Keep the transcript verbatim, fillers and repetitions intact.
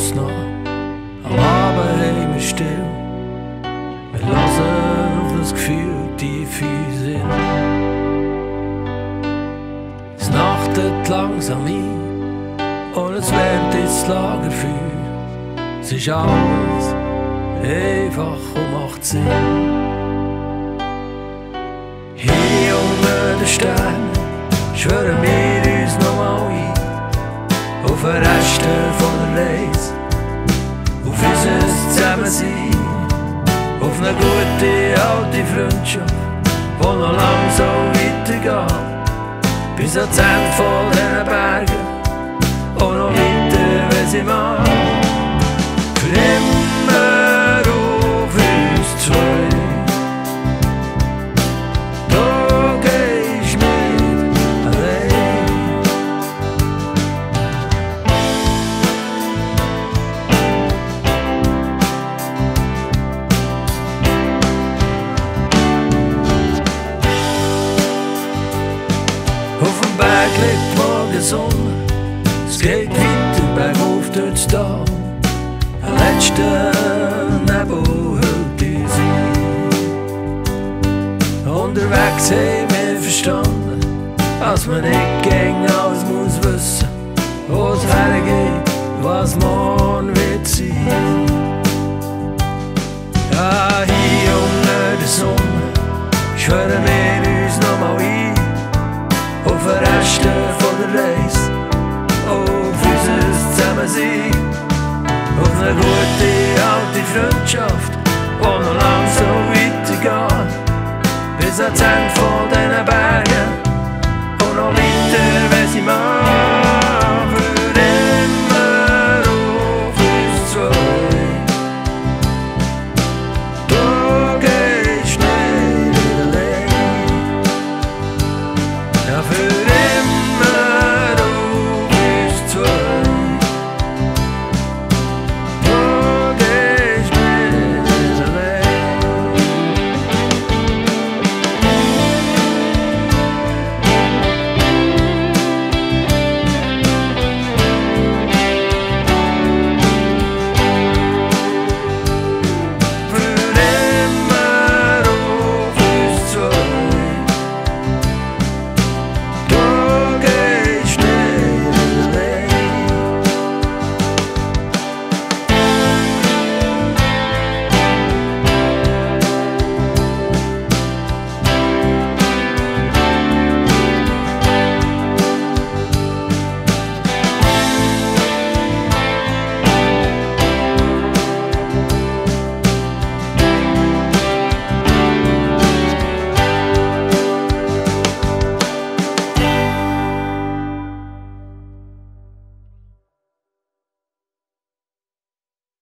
Schluss noch am Abend heim still. Wir hören auf das Gefühl tief in uns in. Es nachtet langsam ein und es wärmt ins Lagerfeuer. Es ist alles einfach und macht Sinn. Hier unter den Sternen schwören wir uns nochmal ein auf den Rest von der Reise, auf unser Zusammensein, auf eine gute alte Freundschaft, die noch lang so weitergeht, bis ans Ende von diesen Bergen und noch weiter, wenn sie mag. Für immer auf uns zwei. Da gehst nicht allein. Auf dem Berg liegt morgen Sonne, es geht weiter bergauf durch das Tal. Ein letzter Nebel hüllt uns ein. Unterwegs haben wir verstanden, dass man nicht gegen alles muss wissen, wo es hergeht, was morgen wird sein. Ja, hier unter der Sonne schwören wir uns nochmal ein auf den Rest von der Reise, auf unser Zusammensein, auf eine gute alte Freundschaft, die noch lang so weitergeht, bis ans Ende